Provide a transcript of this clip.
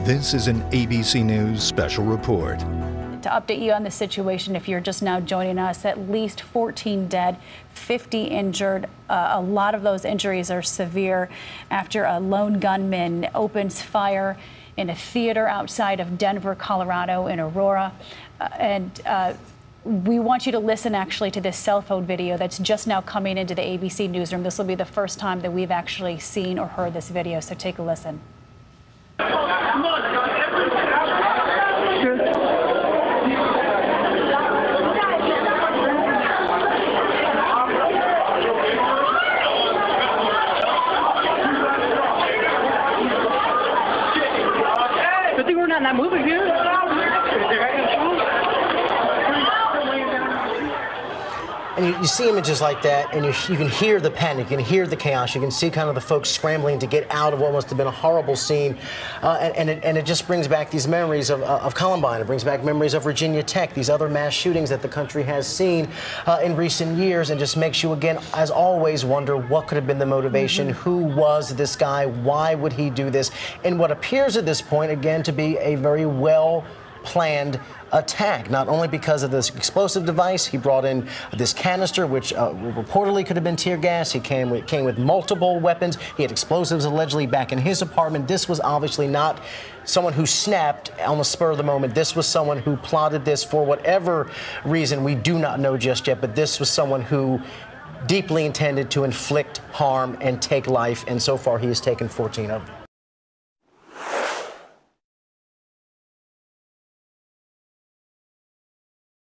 This is an ABC News special report. To update you on the situation, if you're just now joining us, at least 14 dead, 50 injured. A lot of those injuries are severe after a lone gunman opens fire in a theater outside of Denver, Colorado, in Aurora. We want you to listen actually to this cell phone video that's just now coming into the ABC newsroom. This will be the first time that we've actually seen or heard this video, so take a listen. I think we're not in that movie here. And you see images like that, and you can hear the panic, you can hear the chaos, you can see kind of the folks scrambling to get out of what must have been a horrible scene, and it just brings back these memories of Columbine. It brings back memories of Virginia Tech, these other mass shootings that the country has seen in recent years, and just makes you again, as always, wonder what could have been the motivation, who was this guy, why would he do this, and what appears at this point again to be a very well-planned attack, not only because of this explosive device. He brought in this canister, which reportedly could have been tear gas. He came with multiple weapons. He had explosives allegedly back in his apartment. This was obviously not someone who snapped on the spur of the moment. This was someone who plotted this for whatever reason we do not know just yet, but this was someone who deeply intended to inflict harm and take life, and so far he has taken 14 of them.